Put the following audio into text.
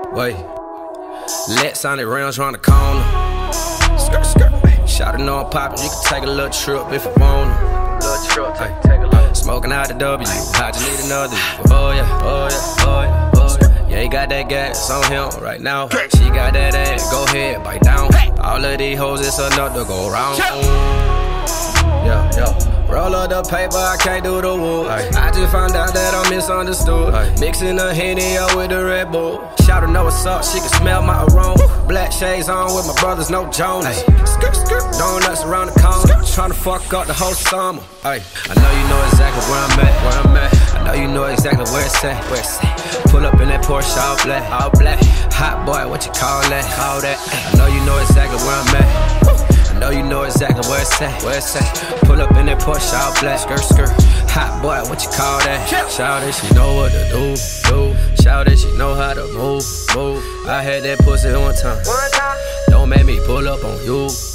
Wait, let's on the rounds round the corner. Skirt, skirt. Shawty know I'm poppin', you can take a little trip if you wanna. Little trip, take a look. Smoking out the W, how'd you need another? Oh yeah, oh yeah, oh yeah, oh yeah. Yeah, he got that gas on him right now. She got that ass, go ahead, bite down. All of these hoes, it's enough to go round. Yeah, yeah. Roll up the paper, I can't do the wood. I just found out that I'm misunderstood. Mixing the Henny up with the Red Bull. Shawty know what's up, she can smell my aroma. Black shades on with my brothers, no Jonas. Skirt, skirt, donuts around the corner. Tryna fuck up the whole summer. I know you know exactly where I'm at. I know you know exactly where it's at. Pull up in that Porsche, all black. Hot boy, what you call that? I know you know exactly where I'm at. I know you know exactly where it's at. Pull up in that Porsche, all black. Skirt, skirt. Hot boy, what you call that? Shawty, she know what to do. Shawty, she know how to move. I had that pussy one time. Don't make me pull up on you.